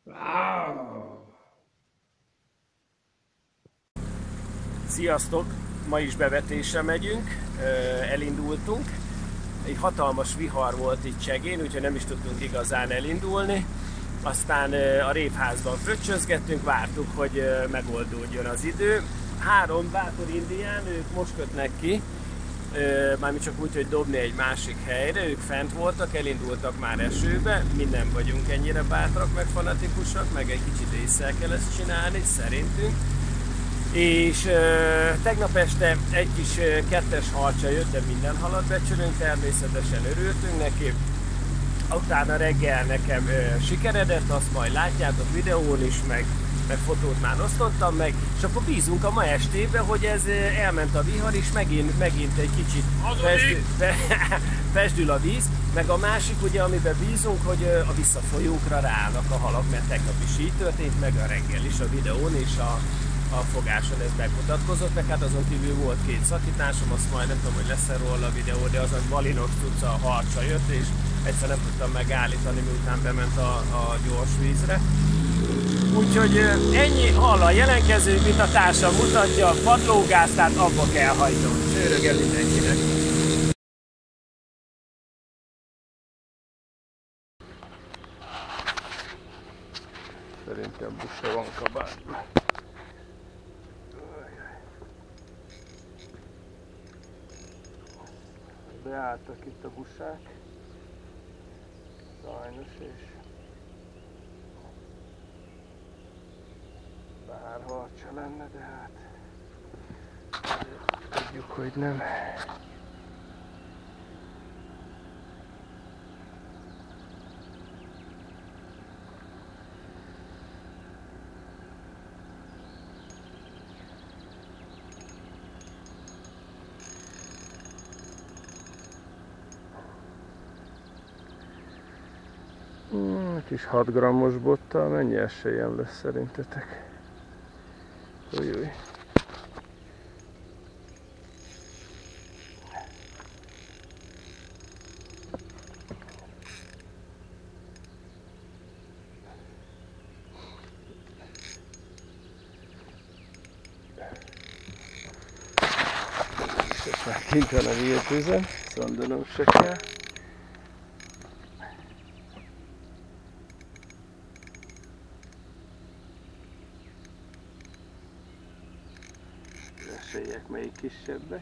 Sziasztok! Ma is bevetésre megyünk, elindultunk. Egy hatalmas vihar volt itt Csegén, úgyhogy nem is tudtunk igazán elindulni. Aztán a révházban fröccsözgettünk, vártuk, hogy megoldódjon az idő. 3 bátor indián, ők most kötnek ki, mármint csak úgy, hogy dobni egy másik helyre, ők fent voltak, elindultak már esőbe, mi nem vagyunk ennyire bátrak, meg fanatikusak, meg egy kicsit ésszel kell ezt csinálni, szerintünk. És tegnap este egy kis 2-es harcsa jött, de minden halat becsülünk, természetesen örültünk neki. Utána reggel nekem sikeredett, azt majd látjátok videón is, meg fotót már osztottam meg, és akkor bízunk a ma estébe, hogy ez elment a vihar, és megint egy kicsit pesdül a víz, meg a másik, ugye, amiben bízunk, hogy a visszafolyókra ráállnak a halak, mert tegnap is így történt, meg a reggel is a videón, és a fogáson ez megmutatkozott, meg hát azon kívül volt 2 szakításom, azt majd nem tudom, hogy lesz-e róla a videó, de az a Balinos cucca a harcsa jött, és egyszer nem tudtam megállítani, miután bement a gyors vízre. Úgyhogy ennyi, hall a jelenkező, mint a társam mutatja, padlógáz, tehát abba kell hagynom. Sőrögel mindenkinek! Szerintem buszra van kabátban. Beálltak itt a busák, sajnos, és bár harcsa lenne, de hát tudjuk, hogy nem. Kis 6 grammos bottal mennyi esélyem lesz szerintetek? Ujjjj. És már kint van a nyílt, szondanom se kell. Esélyek melyik kisebbek.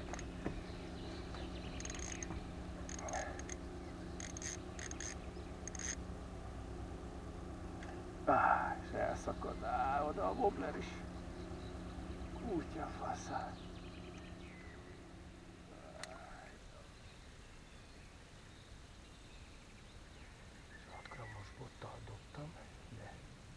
És elszakad, oda a wobbler is. Kutya faszát. 6 grammos bottal dobtam, de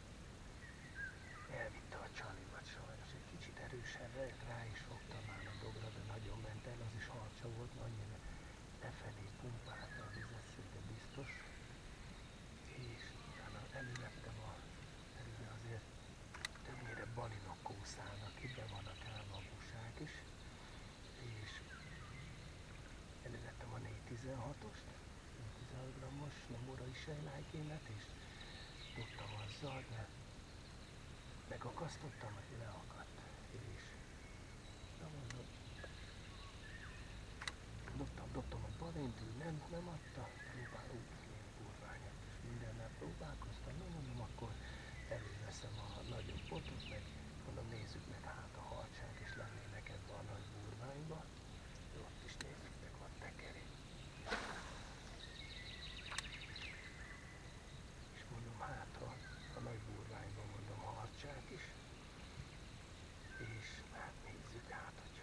elvitte a csalimat sajnos. Egy kicsit erősen rá is fogtam már a dobra, de nagyon ment el, az is harcsa volt, annyira lefelé pumpálta a vizet, szinte biztos. És utána elővettem de azért többnyire balinok kószálnak, itt be vannak állva a busák is. És elővettem a 416-ost, 16 grammos, nem óra is sejlájkémet, és dobtam azzal, de megakasztottam, hogy leakadt, és dobtam a balintű, nem adta, próbálom kurványat, és mindennel próbálkoztam, mondom, akkor előveszem a nagyobb botot, meg mondom, nézzük meg, hát a harcsák is lennének ebbe a nagy burványba, de ott is nézzük meg, van tekeri. És mondom, hát a nagy burványban mondom, harcsák is, és hát nézzük hát, hogyha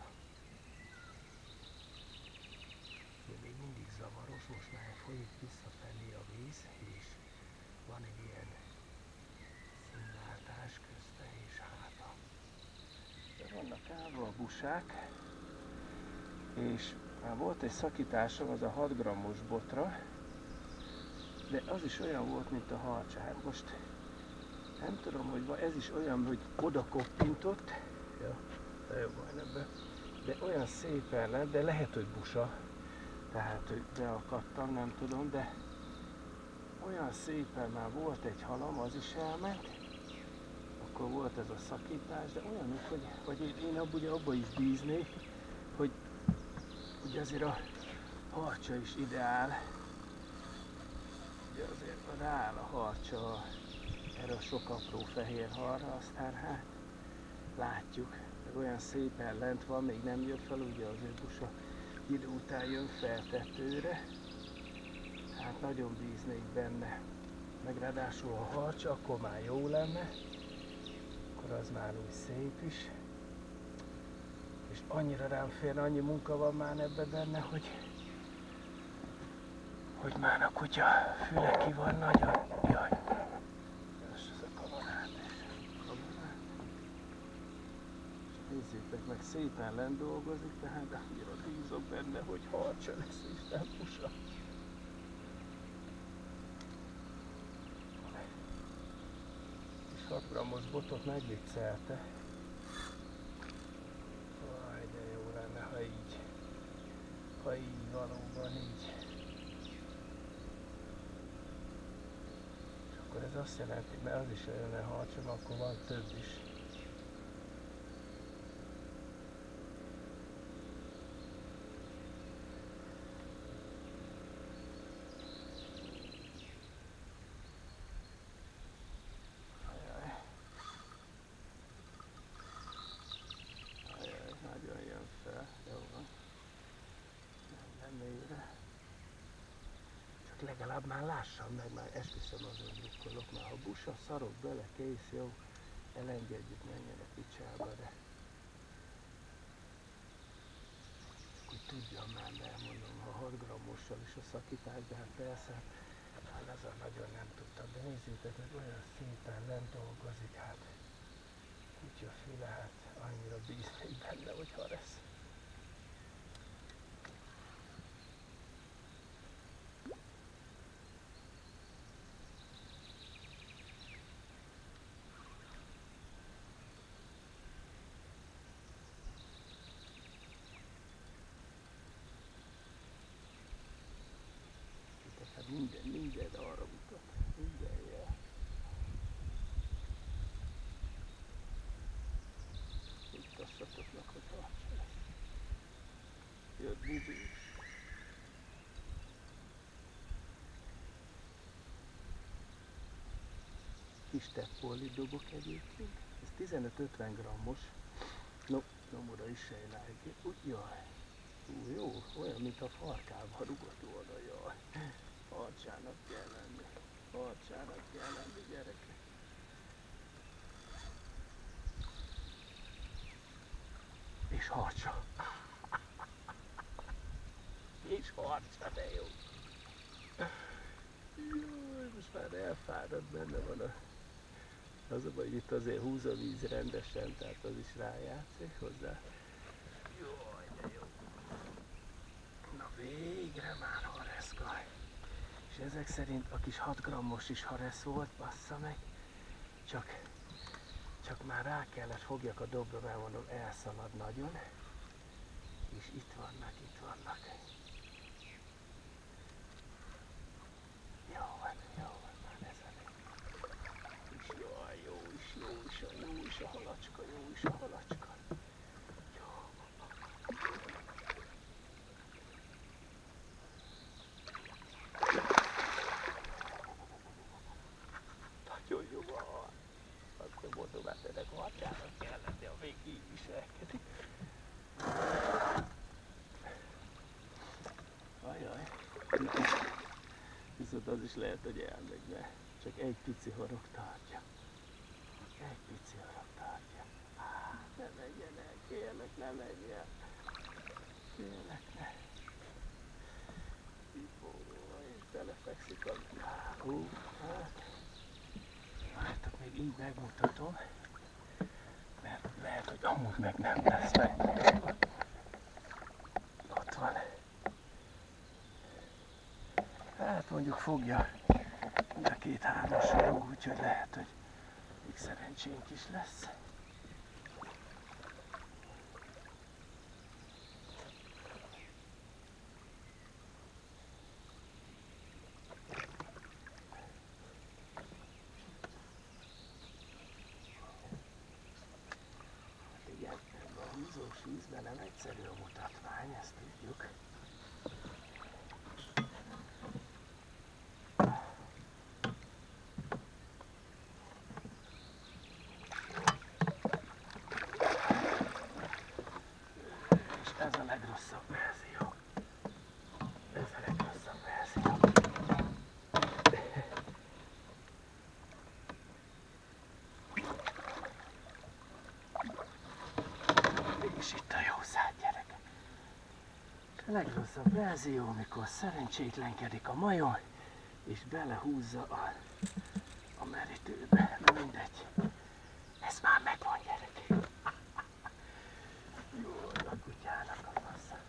de még mindig zavaros, most már folyik visszafelé a víz, és van egy ilyen színváltás közte és háta. De vannak állva a busák, és már volt egy szakításom az a 6 grammos botra, de az is olyan volt, mint a harcsa. Hát most nem tudom, hogy ez is olyan, hogy oda koppintott, ja, de jó van ebben, de olyan szépen lett, de lehet, hogy busa, tehát hogy beakadtam, nem tudom, de olyan szépen már volt egy halam, az is elment. Akkor volt ez a szakítás, de olyanok, hogy én abba is bíznék, hogy azért a harcsa is ideál. Ugye azért rááll a harcsa erre a sok apró fehér halra, aztán hát látjuk, meg olyan szépen lent van, még nem jött fel, ugye azért busa idő után jön fel tetőre. Hát nagyon bíznék benne, meg ráadásul a harcsa, akkor már jó lenne, akkor az már úgy szép is. És annyira rám férne, annyi munka van már ebben benne, hogy már a kutya füle ki van nagyon. Jaj, ez a kamerát is. Nézzétek meg, szépen lent dolgozik, tehát annyira bízok benne, hogy harcsa lesz és nem pusa. És 6 grammos botot megviccelte. Vaj, de jó lenne, ha így valóban így. És akkor ez azt jelenti, mert az is jönne harcsa, akkor van több is. Legalább már lássam meg, már esküszöm azon drukkolok, már ha busa szarok bele, kész, jó, elengedjük, menjen a picsába, de hogy tudjam már, de elmondom, ha 6 grammossal is a szakítás, de hát persze, hát ezzel nagyon nem tudtam, de nézzétek meg, olyan szépen lent dolgozik, hát kutya füle, hát annyira bíznék benne, hogy ha lesz. Minden arra mutat, minden jel. Mutassatok, hogy harcsa lesz. Jött Bubi is. Kis teppollit dobok egyébként. Ez 15-50 grammos. No, oda is sejlájki. Jaj. Jó, olyan, mint a farkával rugott volna, jaj. Harcsának kell lenni. Harcsának kell lenni, gyerekek. És harcsa. És harcsa, de jó. Jaj, most már elfáradt, benne van az a baj, hogy itt azért húz a víz rendesen, tehát az is rájátszik hozzá. Jaj, de jó. Na végre már hareszkaj. És ezek szerint a kis 6 grammos is haresz volt, bassza meg. Csak már rá kellett fogjak a dobra, mert mondom, elszalad nagyon. És itt vannak. Jó van, már ez elég. És jaj, jó is a halacska, Jó. Nagyon jó van. Akkor mondom, hát ennek harcsának kell lenni, a még így viselkedik. Ajaj. Viszont az is lehet, hogy elmegy, mert csak egy pici horog tartja. Ne menjen el, kérlek, ne menjen. Kérlek, ne. És belefekszik a... Hát még így megmutatom, mert lehet, hogy amúgy meg nem lesz meg. Ott van. Hát mondjuk fogja a 2-3-as rúg, úgyhogy lehet, hogy még szerencsénk is lesz. Nagyon egyszerű a mutatvány, ezt tudjuk. És ez a legrosszabb verzió. Ez a legrosszabb verzió. És itt a jószág, gyerekek. A legrosszabb verzió, amikor szerencsétlenkedik a majom, és belehúzza a merítőbe. Na mindegy. Ez már megvan, gyerekek. Jó, a kutyának a fasz.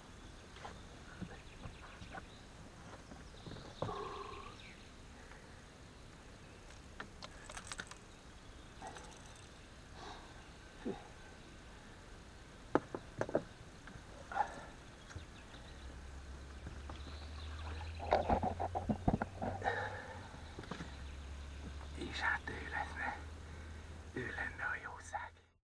És hát ő lenne a jószág.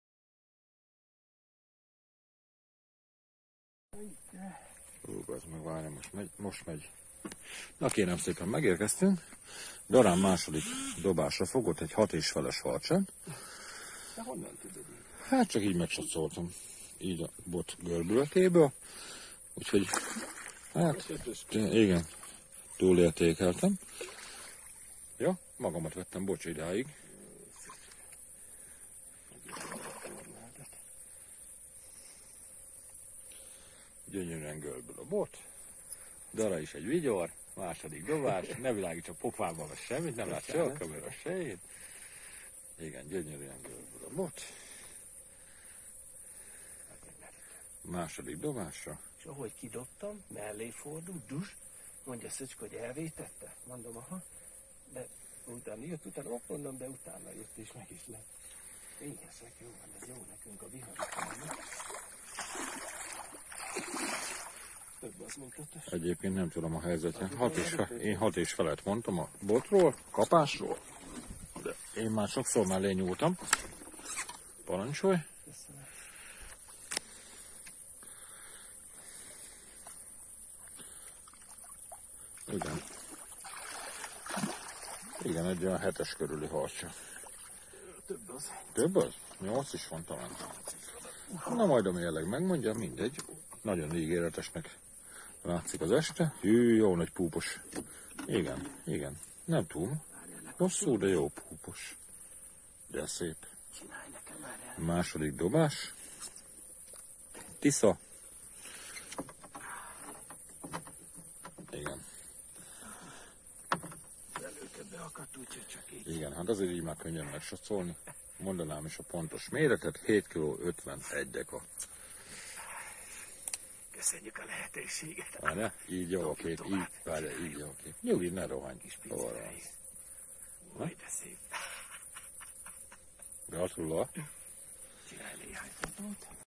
Az meg várja, most megy. Na kérem szépen, megérkeztünk. Darán második dobásra fogott egy 6,5-es harcsán. De honnan tudod? Hát csak így megcsatszoltam. Így a bot görbületéből. Úgyhogy, hát, igen, túlértékeltem. Ja, magamat vettem, bocs, idáig. Gyönyörűen görbül a bot. Dara is egy vigyor, második dobás, ne világíts a pofában, vagy semmit, nem látsz se a kamera sejét. Igen, gyönyörűen görbül a bot. Második dobásra. És ahogy kidobtam, mellé fordult, dus, mondja Szöcske, hogy elvétette. Mondom, aha, de utána jött, mondom, de utána jött és meg is lett. Éhesek, jó van, ez jó nekünk a viharokban. Több az, mint ötös. Egyébként nem tudom a helyzetet. Én 6,5-et mondtam a botról, kapásról. De én már sokszor mellé nyúltam. Parancsolj. Köszönöm. Igen. Igen, egy olyan 7-es körüli harcsa. Több az. Több az? 8 is van talán. Na majd a mérleg megmondja, mindegy. Nagyon ígéretesnek látszik az este. Hű, jó nagy púpos. Igen, igen. Nem túl hosszú, de jó púpos. De szép. Csinálj nekem már el. Második dobás. Tisza. Igen. Előtte beakadt, úgyhogy csak így. Igen, hát azért így már könnyen megsatszolni. Mondanám is a pontos méretet. 7 kg 51 deka. Köszönjük a lehetőséget. Várja, így jó a kép, így, várja, így jó a kép. Nyugi, ne rohanj. Kis Hol van? pincéreid. Majd de szép. Gratulál. Csinálj néhány fotót.